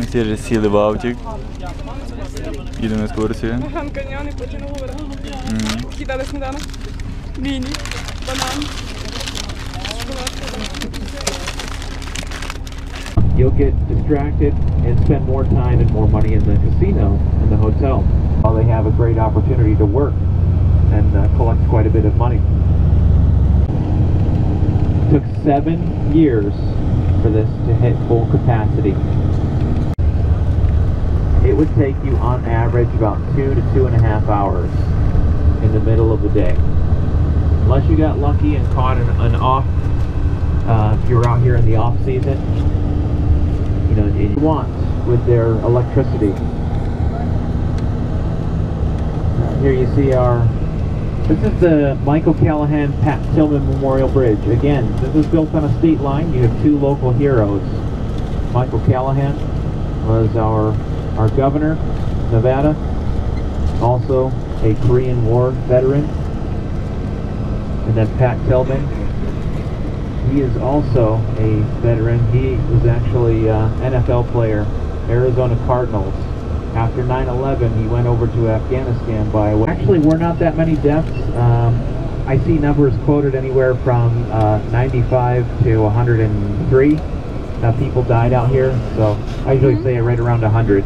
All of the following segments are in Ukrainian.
Всі вже сіли в автік. Їдемо на екскурсію. Гранд Каньйон і потім говорили. Кидали сніданок. Міні, банан. You'll get distracted and spend more time and more money in the casino and the hotel, while they have a great opportunity to work and collect quite a bit of money. It took 7 years for this to hit full capacity. It would take you on average about 2 to 2.5 hours in the middle of the day. Unless you got lucky and caught an off, if you're out here in the off season, you know, you want with their electricity. Here you see this is the Michael Callahan Pat Tillman Memorial Bridge. Again, this is built on a state line. You have 2 local heroes. Michael Callahan was our governor, Nevada, also a Korean War veteran. And then Pat Tillman, he is also a veteran. He was actually an NFL player, Arizona Cardinals. After 9/11, he went over to Afghanistan by way. Actually, we're not that many deaths. I see numbers quoted anywhere from 95 to 103 people died out here. So I usually say right around 100.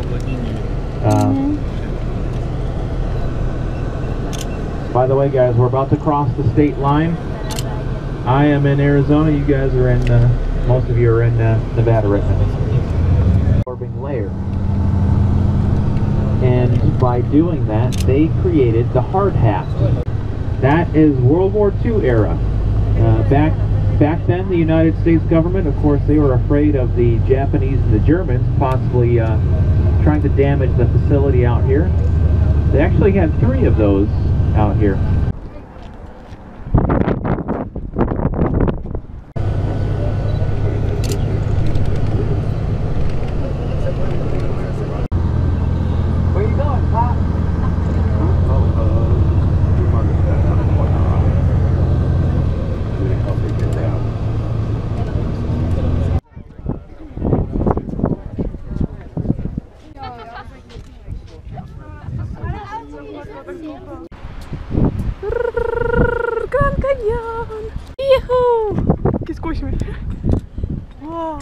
By the way, guys, we're about to cross the state line. I am in Arizona. You guys are in. Most of you are in Nevada right now. Absorbing layer. And by doing that, they created the hard hat. That is World War II era. Back then, the United States government, of course, they were afraid of the Japanese and the Germans possibly trying to damage the facility out here. They actually had 3 of those out here. Гранд Каньйон! Іху! Який скучний. Вау!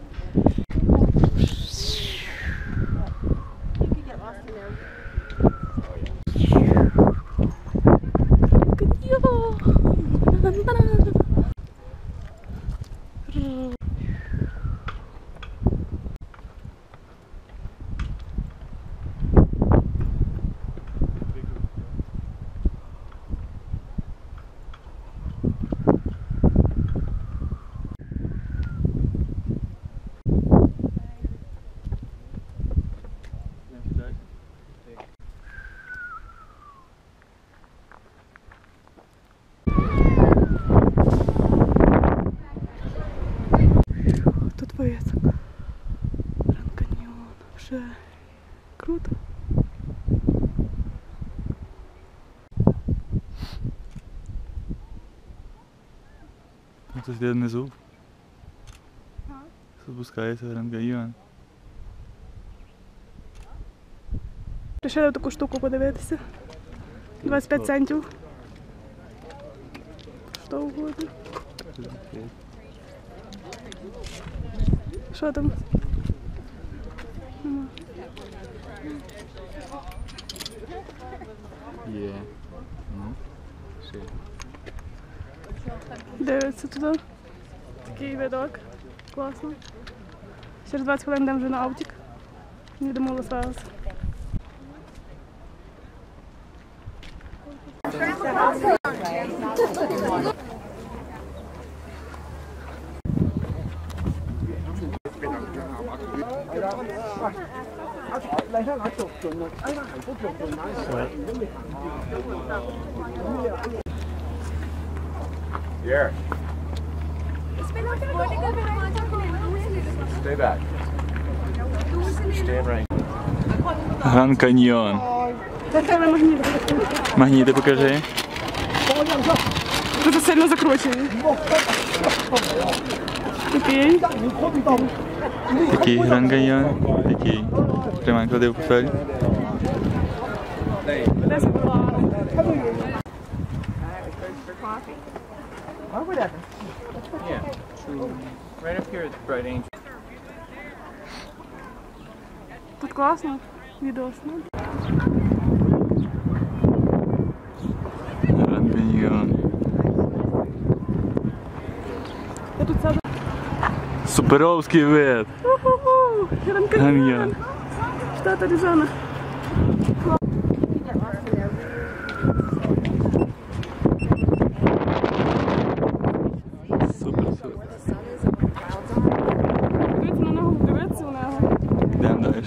Тут висок. Гранд Каньйон. Вже круто. Тут йде внизу. Спускається Гранд Каньйон. Рішили таку штуку подивитися. 25 центів. Що угодно. Що там? Є. Ну, ще. Дивиться туди. Такий видок. Класно. Через 20 хвилин йдемо вже на автік. Їдемо в Лас-Вегас. Here. Stay back. Stand right. Гранд Каньйон. Магніти покажи. Дуже сильно закручений. Такий. Такий Гранд Каньйон. Такий. Тримай, клади в портфель. Right up here at Bright Angel. Тут класно. Відосно. Гранд Каньйон. Я тут сяду. Суперовський вид. Уху! Гранд Каньйон. Каньйон. Штат Аризона. Супер, супер. Дивіться на нього, дивіться у нього. Йдемо далі.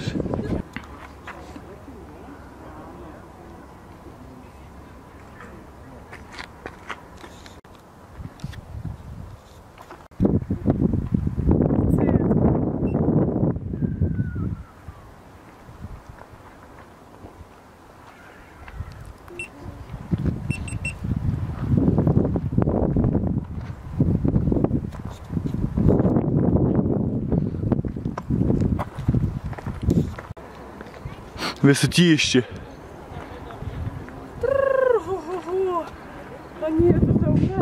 Висотіще. Ого-го-го. А ні, це вже.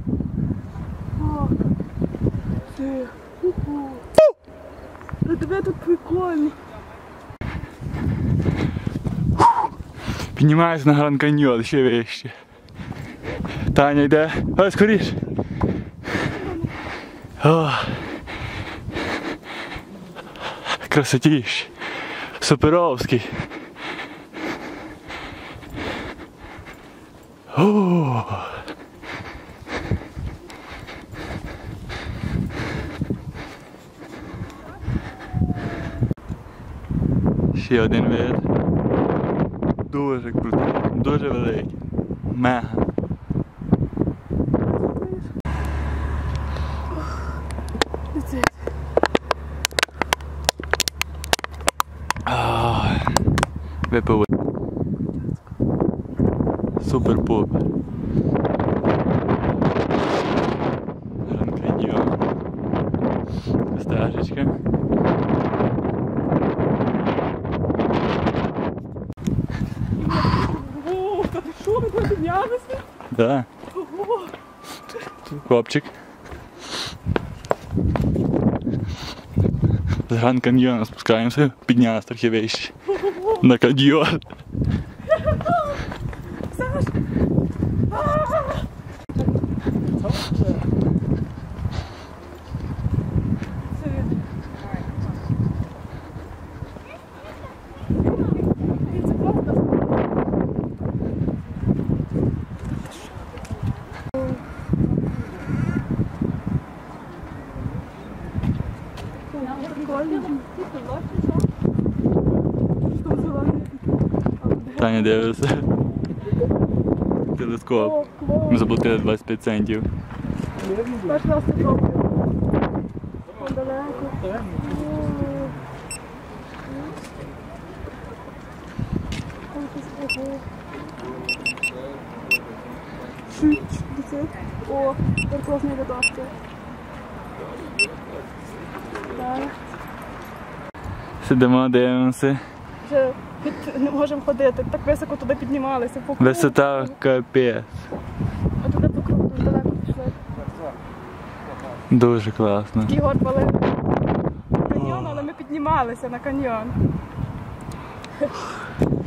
О, це. Уху. А тебе тут прикольно. Піднімаюся на Гранд Каньйон, ще вище. Таня йде. Ой, скоріш. О. Красотіще. Суперовський. О. Ще один вид. Дуже крутий, дуже великий. Мега. Це. Випив. Супер-пупер. Гранд Каньйон. Стежечка. О, та ти що, ви піднялися? Да. Ого. Хлопчик. З Гранд Каньйона спускаємося, піднялися трохи вище. На каньйон. Саш! Таня дивиться. Телескоп. Ми заплатили 25 центів. Перш раз це добре. Далеко. О, тепер класний редактор. Так. Сидимо, дивимося. Вже не можемо ходити, так високо туди піднімалися. По кругу. Висота капець. А туди по кругу дуже далеко пішли. Дуже класно. Ігор палив каньйон, але ми піднімалися на каньйон.